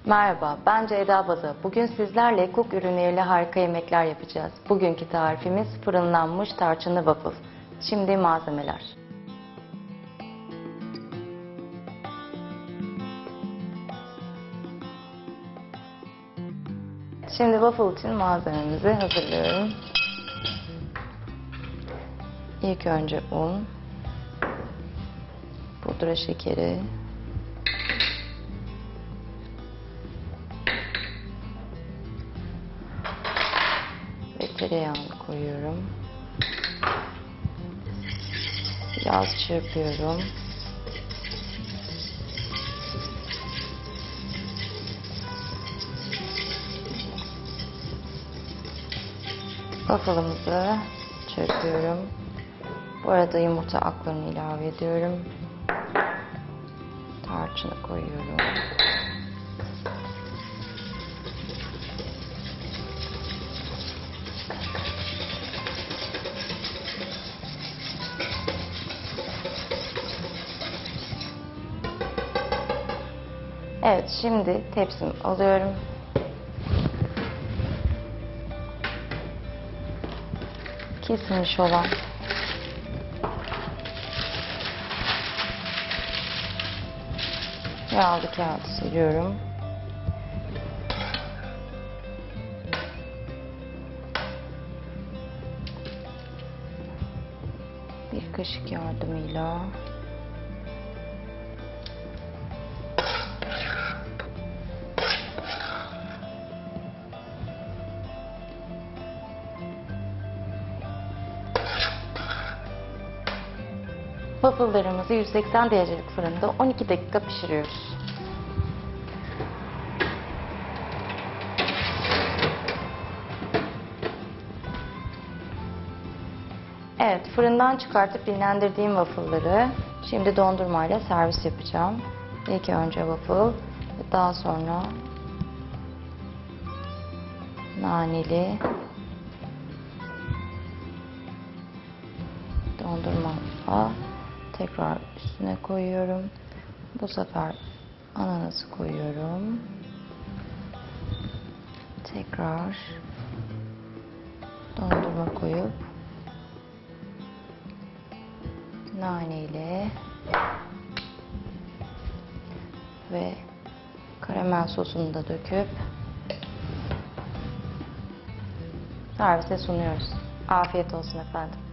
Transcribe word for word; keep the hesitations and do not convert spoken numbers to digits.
Merhaba, ben Ceyda Baza. Bugün sizlerle Cook ürünleriyle harika yemekler yapacağız. Bugünkü tarifimiz fırınlanmış tarçınlı waffle. Şimdi malzemeler. Şimdi waffle için malzememizi hazırlıyorum. İlk önce un, pudra şekeri, ve tereyağını koyuyorum. Biraz çırpıyorum. Waffle'ımızı çırpıyorum. Bu arada yumurta aklarını ilave ediyorum. Tarçını koyuyorum. Evet, şimdi tepsimi alıyorum. Kesilmiş olan yağlı kağıdı seriyorum. Bir kaşık yardımıyla waffle'larımızı yüz seksen derecelik fırında on iki dakika pişiriyoruz. Evet, fırından çıkartıp dinlendirdiğim waffle'ları şimdi dondurmayla servis yapacağım. İlk önce waffle ve daha sonra naneli dondurma tekrar üstüne koyuyorum. Bu sefer ananası koyuyorum. Tekrar dondurma koyup nane ile ve karamel sosunu da döküp servise sunuyoruz. Afiyet olsun efendim.